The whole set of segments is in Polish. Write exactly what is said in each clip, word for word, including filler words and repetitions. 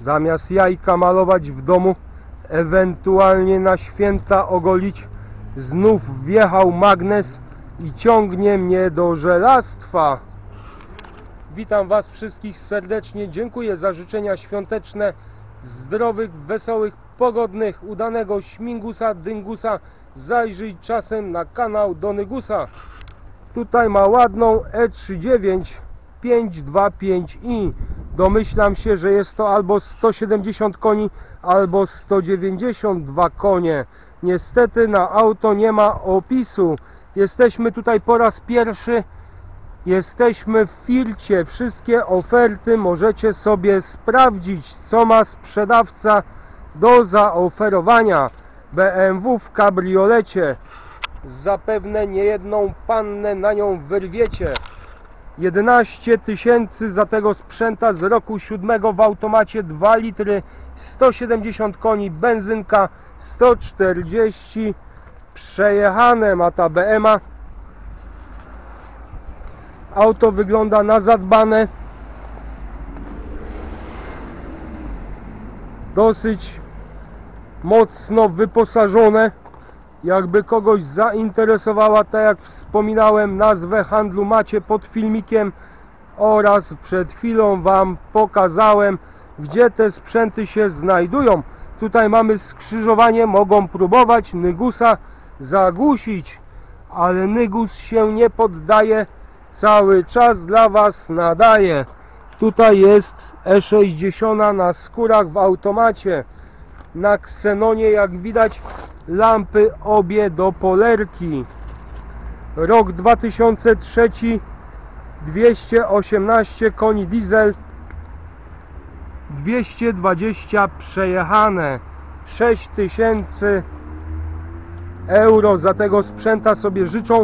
Zamiast jajka malować w domu, ewentualnie na święta ogolić, znów wjechał magnes i ciągnie mnie do żelastwa. Witam Was wszystkich serdecznie, dziękuję za życzenia świąteczne, zdrowych, wesołych, pogodnych, udanego śmigusa, dyngusa. Zajrzyj czasem na kanał Donygusa. Tutaj ma ładną E trzydzieści dziewięć pięćset dwadzieścia pięć i. Domyślam się, że jest to albo sto siedemdziesiąt koni, albo sto dziewięćdziesiąt dwa konie. Niestety na auto nie ma opisu. Jesteśmy tutaj po raz pierwszy. Jesteśmy w Fircie. Wszystkie oferty możecie sobie sprawdzić, co ma sprzedawca do zaoferowania. B M W w kabriolecie. Zapewne niejedną pannę na nią wyrwiecie. jedenaście tysięcy za tego sprzęta z roku siódmego w automacie, dwa litry, sto siedemdziesiąt koni, benzynka, sto czterdzieści. Przejechane ma ta B M A. Auto wygląda na zadbane. Dosyć mocno wyposażone. Jakby kogoś zainteresowała, tak jak wspominałem, nazwę handlu macie pod filmikiem oraz przed chwilą Wam pokazałem, gdzie te sprzęty się znajdują. Tutaj mamy skrzyżowanie, mogą próbować Nygusa zagłusić, ale Nygus się nie poddaje, cały czas dla Was nadaje. Tutaj jest E sześćdziesiąt na skórach w automacie. Na ksenonie, jak widać, lampy obie do polerki. Rok dwa tysiące trzeci, dwieście osiemnaście koni, diesel, dwieście dwadzieścia przejechane. sześć tysięcy euro za tego sprzęta sobie życzą.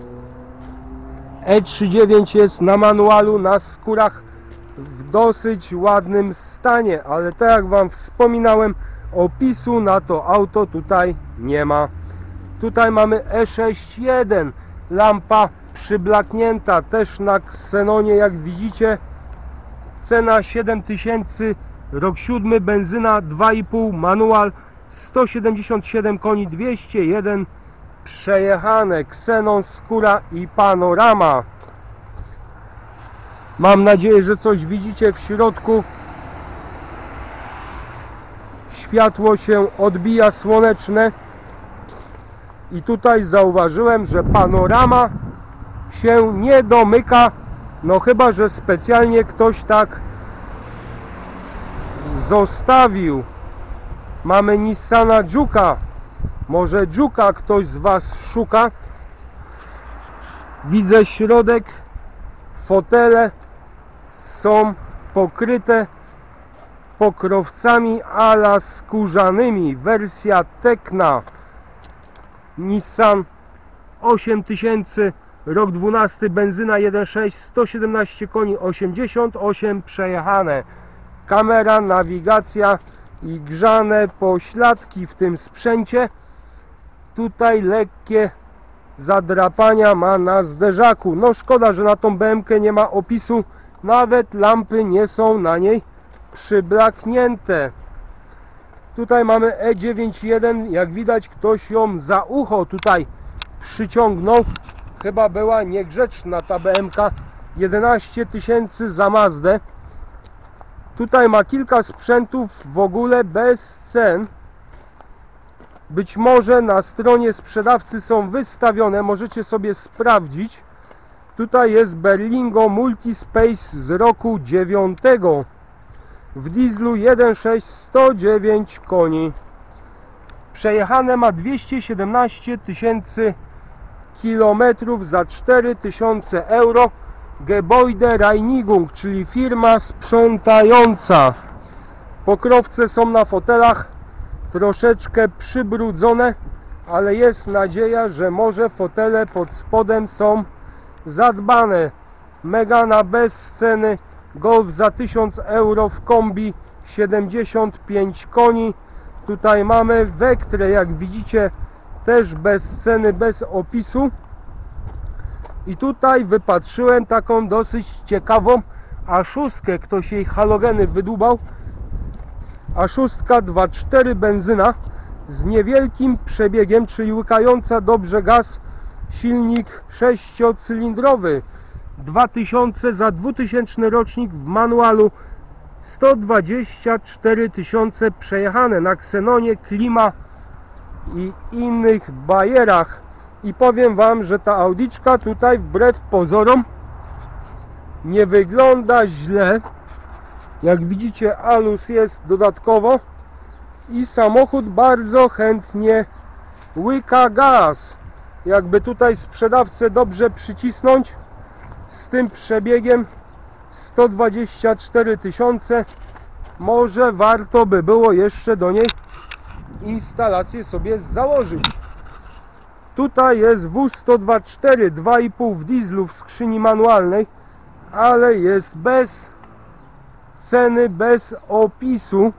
E trzydzieści dziewięć jest na manualu, na skórach, w dosyć ładnym stanie, ale tak jak Wam wspominałem, opisu na to auto tutaj nie ma. Tutaj mamy E sześćdziesiąt jeden, lampa przyblaknięta, też na ksenonie, jak widzicie. Cena siedem tysięcy, rok siódmy, benzyna dwa i pół, manual, sto siedemdziesiąt siedem koni, dwieście jeden przejechane, ksenon, skóra i panorama. Mam nadzieję, że coś widzicie w środku. Światło się odbija słoneczne i tutaj zauważyłem, że panorama się nie domyka, no chyba że specjalnie ktoś tak zostawił. Mamy Nissana Juke'a, może Juke'a ktoś z Was szuka. Widzę środek, fotele są pokryte pokrowcami ala skórzanymi. Wersja Tecna. Nissan osiem tysięcy, rok dwunasty, benzyna jeden sześć, sto siedemnaście koni, osiemdziesiąt osiem przejechane. Kamera, nawigacja i grzane pośladki w tym sprzęcie. Tutaj lekkie zadrapania ma na zderzaku. No szkoda, że na tą B M K nie ma opisu. Nawet lampy nie są na niej przyblaknięte. Tutaj mamy E dziewięćdziesiąt jeden, jak widać ktoś ją za ucho tutaj przyciągnął. Chyba była niegrzeczna ta B M K. jedenaście tysięcy za Mazdę. Tutaj ma kilka sprzętów w ogóle bez cen. Być może na stronie sprzedawcy są wystawione, możecie sobie sprawdzić. Tutaj jest Berlingo Multispace z roku dziewiątego. W dieslu jeden sześć, sto dziewięć koni. Przejechane ma dwieście siedemnaście tysięcy kilometrów za cztery tysiące euro. Gebäude Reinigung, czyli firma sprzątająca. Pokrowce są na fotelach troszeczkę przybrudzone, ale jest nadzieja, że może fotele pod spodem są zadbane. Megana bez ceny, Golf za tysiąc euro w kombi, siedemdziesiąt pięć koni. Tutaj mamy Vectrę, jak widzicie, też bez ceny, bez opisu. I tutaj wypatrzyłem taką dosyć ciekawą A szóst, ktoś jej halogeny wydłubał. a szóstka dwa cztery benzyna z niewielkim przebiegiem, czyli łykająca dobrze gaz, silnik sześciocylindrowy, dwa tysiące za dwutysięczny rocznik w manualu, sto dwadzieścia cztery tysiące przejechane na ksenonie, klima i innych bajerach. I powiem wam, że ta Audiczka tutaj wbrew pozorom nie wygląda źle. Jak widzicie, aluz jest dodatkowo i samochód bardzo chętnie łyka gaz. Jakby tutaj sprzedawcę dobrze przycisnąć, z tym przebiegiem sto dwadzieścia cztery tysiące, może warto by było jeszcze do niej instalację sobie założyć. Tutaj jest W sto dwadzieścia cztery, dwa i pół w dieslu w skrzyni manualnej, ale jest bez ceny, bez opisu.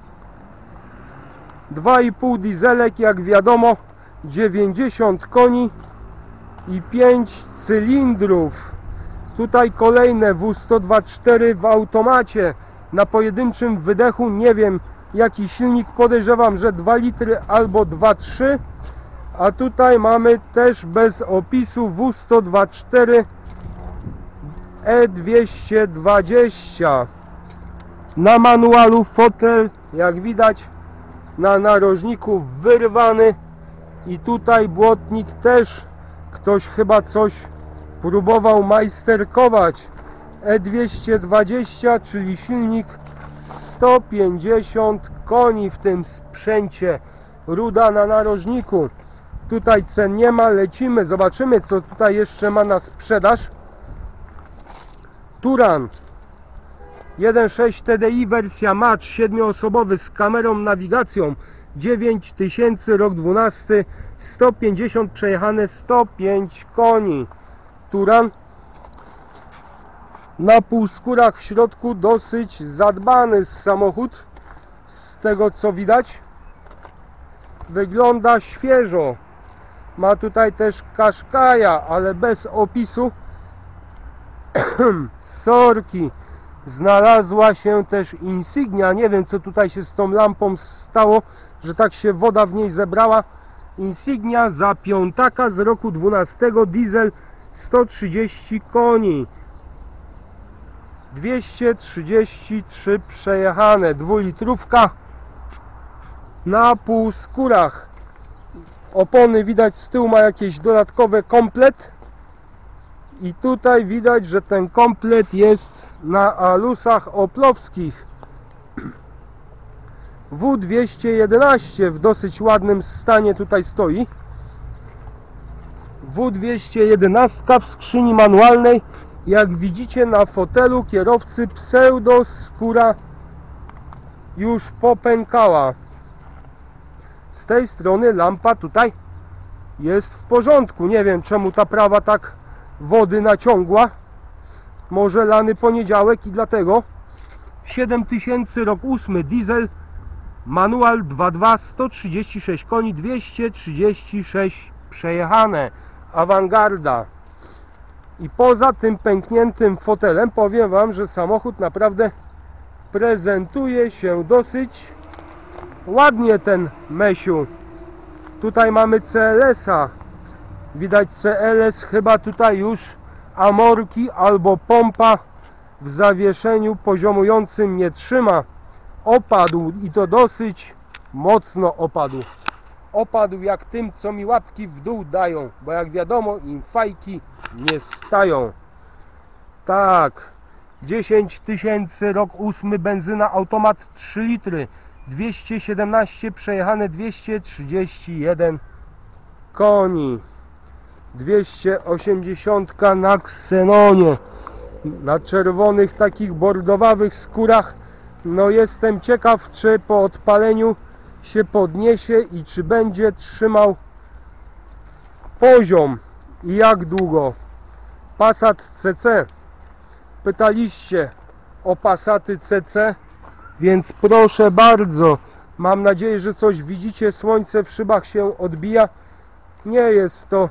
dwa i pół dieselek, jak wiadomo, dziewięćdziesiąt koni i pięć cylindrów. Tutaj kolejne W sto dwadzieścia cztery w automacie na pojedynczym wydechu. Nie wiem jaki silnik, podejrzewam, że dwa litry albo dwa trzy. A tutaj mamy też bez opisu W sto dwadzieścia cztery E dwieście dwadzieścia. Na manualu fotel, jak widać, na narożniku wyrwany. I tutaj błotnik też ktoś chyba coś próbował majsterkować. E dwieście dwadzieścia, czyli silnik sto pięćdziesiąt koni w tym sprzęcie. Ruda na narożniku. Tutaj cen nie ma, lecimy, zobaczymy co tutaj jeszcze ma na sprzedaż. Touran jeden sześć T D I, wersja Match, siedmioosobowy z kamerą, nawigacją, dziewięć tysięcy, rok dwunasty, sto pięćdziesiąt przejechane, sto pięć koni. Touran na półskórach, w środku dosyć zadbany samochód, z tego co widać. Wygląda świeżo. Ma tutaj też Qashqai'a, ale bez opisu. Sorki. Znalazła się też Insignia. Nie wiem co tutaj się z tą lampą stało, że tak się woda w niej zebrała. Insignia za piątaka z roku dwunastego, diesel, sto trzydzieści koni, dwieście trzydzieści trzy przejechane, dwulitrówka na półskórach. Opony widać z tyłu, ma jakieś dodatkowe komplet i tutaj widać, że ten komplet jest na alusach oplowskich. W dwieście jedenaście w dosyć ładnym stanie tutaj stoi. W dwieście jedenaście w skrzyni manualnej. Jak widzicie, na fotelu kierowcy pseudoskóra już popękała. Z tej strony lampa tutaj jest w porządku. Nie wiem czemu ta prawa tak wody naciągła. Może lany poniedziałek i dlatego. siedem tysięcy, rok ósmy, diesel, manual dwa dwa, sto trzydzieści sześć koni, dwieście trzydzieści sześć przejechane. Awangarda. I poza tym pękniętym fotelem powiem wam, że samochód naprawdę prezentuje się dosyć ładnie, ten Mesiu. Tutaj mamy C L S-a. Widać C L S, chyba tutaj już amorki albo pompa w zawieszeniu poziomującym nie trzyma. Opadł i to dosyć mocno opadł. Opadł jak tym, co mi łapki w dół dają, bo jak wiadomo, im fajki nie stają. Tak, dziesięć tysięcy, rok ósmy, benzyna, automat, trzy litry, dwieście siedemnaście przejechane, dwieście trzydzieści jeden koni, dwieście osiemdziesiąt na ksenonie, na czerwonych takich bordowawych skórach. No jestem ciekaw, czy po odpaleniu się podniesie i czy będzie trzymał poziom i jak długo. Passat C C. Pytaliście o Passaty C C, więc proszę bardzo. Mam nadzieję, że coś widzicie. Słońce w szybach się odbija. Nie jest to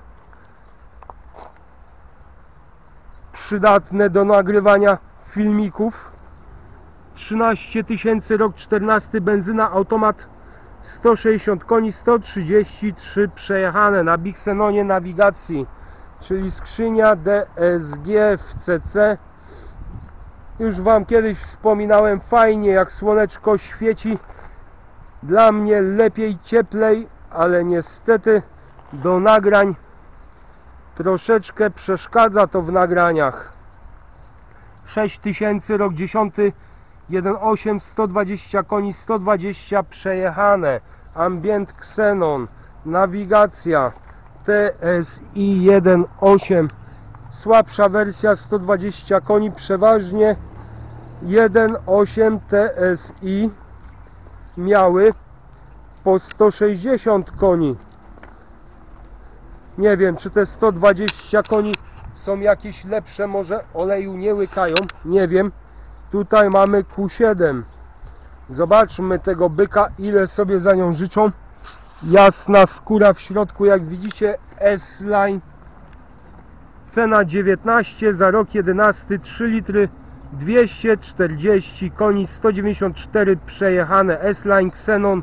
przydatne do nagrywania filmików. trzynaście tysięcy, rok czternasty, benzyna, automat, sto sześćdziesiąt koni, sto trzydzieści trzy przejechane. Na Bixenonie nawigacji, czyli skrzynia D S G w C C. Już Wam kiedyś wspominałem, fajnie jak słoneczko świeci. Dla mnie lepiej, cieplej, ale niestety do nagrań troszeczkę przeszkadza to w nagraniach. sześć tysięcy, rok dziesiąty, jeden przecinek osiem, sto dwadzieścia koni, sto dwadzieścia przejechane. Ambient Xenon, nawigacja T S I jeden przecinek osiem, słabsza wersja, sto dwadzieścia koni, przeważnie jeden przecinek osiem T S I miały po sto sześćdziesiąt koni. Nie wiem, czy te sto dwadzieścia koni są jakieś lepsze, może oleju nie łykają, nie wiem. Tutaj mamy Q siedem. Zobaczmy tego byka, ile sobie za nią życzą. Jasna skóra w środku, jak widzicie, S-Line. Cena dziewiętnaście, za rok jedenasty, trzy litry, dwieście czterdzieści koni, sto dziewięćdziesiąt cztery przejechane. S-Line Xenon.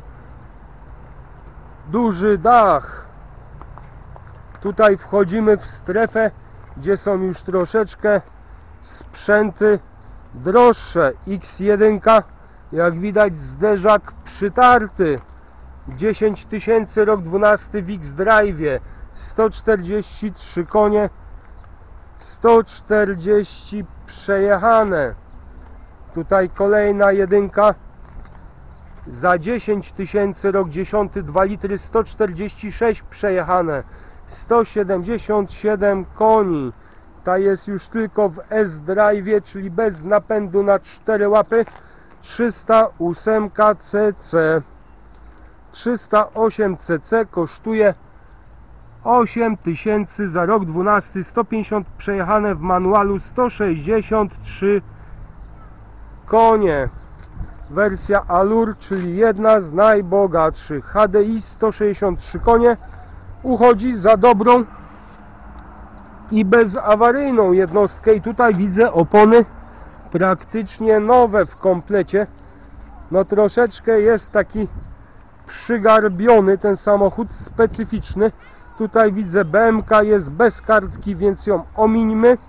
Duży dach. Tutaj wchodzimy w strefę, gdzie są już troszeczkę sprzęty droższe. X jeden, jak widać, zderzak przytarty, dziesięć tysięcy, rok dwunasty, w X-Drive, sto czterdzieści trzy konie, sto czterdzieści przejechane. Tutaj kolejna jedynka za dziesięć tysięcy, rok dziesiąty, dwa litry, sto czterdzieści sześć przejechane, sto siedemdziesiąt siedem koni. Ta jest już tylko w S-Drive, czyli bez napędu na cztery łapy. Trzysta osiem C C. trzysta osiem C C kosztuje osiem tysięcy, za rok dwunasty, sto pięćdziesiąt przejechane, w manualu, sto sześćdziesiąt trzy konie. Wersja Allure, czyli jedna z najbogatszych. H D I, sto sześćdziesiąt trzy konie. Uchodzi za dobrą i bezawaryjną jednostkę. I tutaj widzę opony praktycznie nowe w komplecie. No troszeczkę jest taki przygarbiony ten samochód, specyficzny. Tutaj widzę B M K jest bez kartki, więc ją omińmy.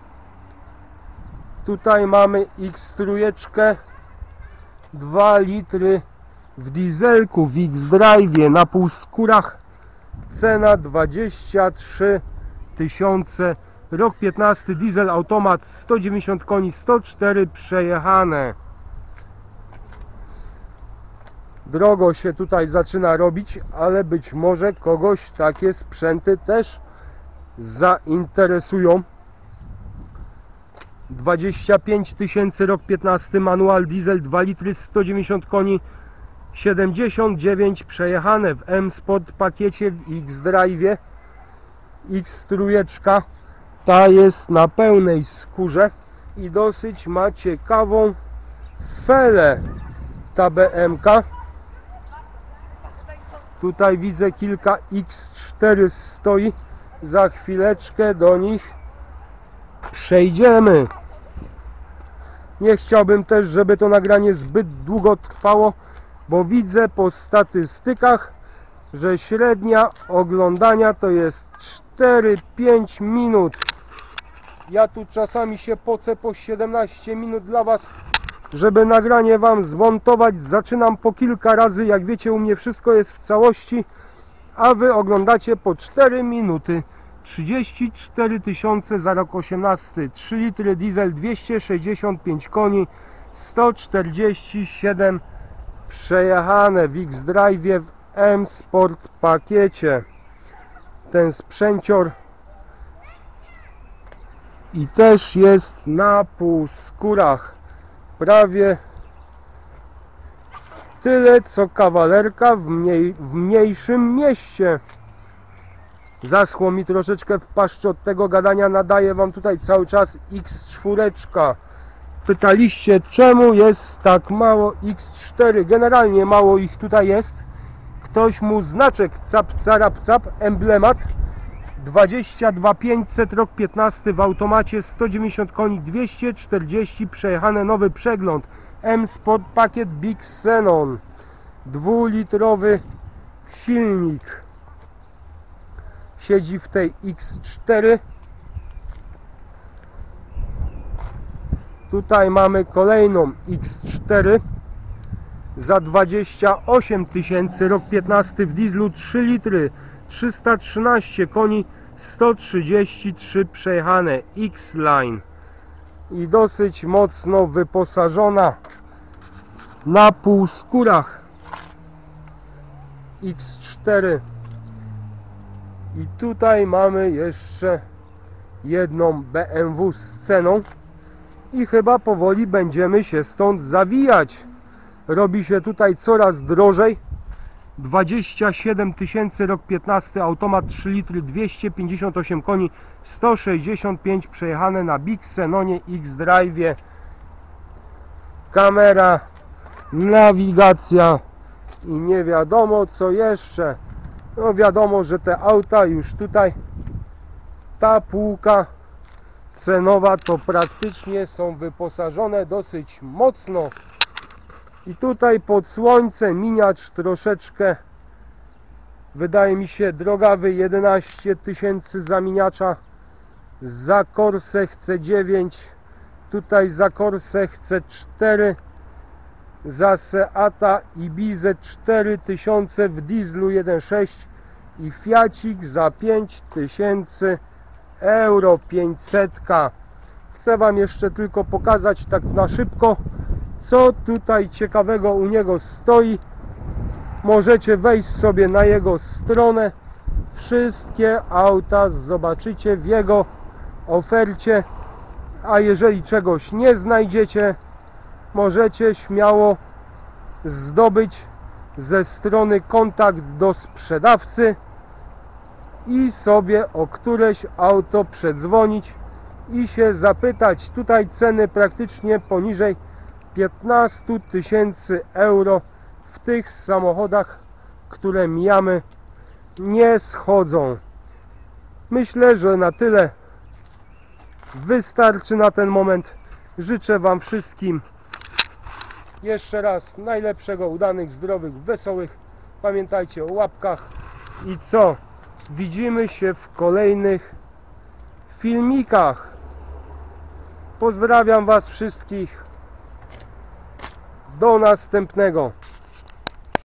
Tutaj mamy X trzy, dwa litry w dieselku, w X-Drive, na półskórach. Cena dwadzieścia trzy tysiące, rok piętnasty, diesel, automat, sto dziewięćdziesiąt koni, sto cztery przejechane. Drogo się tutaj zaczyna robić, ale być może kogoś takie sprzęty też zainteresują. dwadzieścia pięć tysięcy, rok piętnasty, manual, diesel, dwa litry, sto dziewięćdziesiąt koni, siedemdziesiąt dziewięć przejechane. W M-Sport pakiecie, w X-Drive. X trzy, ta jest na pełnej skórze i dosyć ma ciekawą felę ta B M K. Tutaj widzę kilka X cztery stoi, za chwileczkę do nich przejdziemy. Nie chciałbym też, żeby to nagranie zbyt długo trwało, bo widzę po statystykach, że średnia oglądania to jest cztery pięć minut. Ja tu czasami się pocę po siedemnaście minut dla Was, żeby nagranie Wam zmontować. Zaczynam po kilka razy, jak wiecie, u mnie wszystko jest w całości, a Wy oglądacie po cztery minuty. trzydzieści cztery tysiące, za rok osiemnasty, trzy litry diesel, dwieście sześćdziesiąt pięć koni, sto czterdzieści siedem przejechane. W X-Drive, w M-Sport pakiecie. Ten sprzęcior i też jest na półskórach. Prawie tyle co kawalerka w, mniej, w mniejszym mieście. Zaschło mi troszeczkę w paszczy od tego gadania, nadaję Wam tutaj cały czas X cztery. Pytaliście, czemu jest tak mało X cztery. Generalnie mało ich tutaj jest. Ktoś mu znaczek cap carap cap, emblemat dwadzieścia dwa pięćset, rok piętnasty, w automacie, sto dziewięćdziesiąt koni, dwieście czterdzieści przejechane, nowy przegląd. M-Sport pakiet Big Xenon, dwulitrowy silnik, siedzi w tej X cztery. Tutaj mamy kolejną X cztery za dwadzieścia osiem tysięcy, rok piętnasty, w dieslu, trzy litry, trzysta trzynaście koni, sto trzydzieści trzy przejechane, X-Line i dosyć mocno wyposażona na półskórach X cztery. I tutaj mamy jeszcze jedną B M W z ceną i chyba powoli będziemy się stąd zawijać. Robi się tutaj coraz drożej. Dwadzieścia siedem tysięcy, rok piętnasty, automat, trzy litry, dwieście pięćdziesiąt osiem koni, sto sześćdziesiąt pięć przejechane na Big Xenonie X-Drive. Kamera, nawigacja i nie wiadomo co jeszcze. No wiadomo, że te auta już tutaj, ta półka cenowa, to praktycznie są wyposażone dosyć mocno. I tutaj pod słońce miniacz troszeczkę, wydaje mi się, drogawy, jedenaście tysięcy za miniacza. Za Corsę chcę dziewięć, tutaj za Corsę chcę cztery, za Seata Ibizę cztery tysiące w dieslu jeden przecinek sześć i Fiacik za pięć tysięcy euro, pięćset. Chcę Wam jeszcze tylko pokazać tak na szybko, co tutaj ciekawego u niego stoi. Możecie wejść sobie na jego stronę. Wszystkie auta zobaczycie w jego ofercie, a jeżeli czegoś nie znajdziecie, możecie śmiało zdobyć ze strony kontakt do sprzedawcy i sobie o któreś auto przedzwonić i się zapytać. Tutaj ceny praktycznie poniżej piętnaście tysięcy euro w tych samochodach, które mijamy, nie schodzą. Myślę, że na tyle wystarczy na ten moment. Życzę Wam wszystkim jeszcze raz najlepszego, udanych, zdrowych, wesołych. Pamiętajcie o łapkach i co? Widzimy się w kolejnych filmikach. Pozdrawiam Was wszystkich. Do następnego.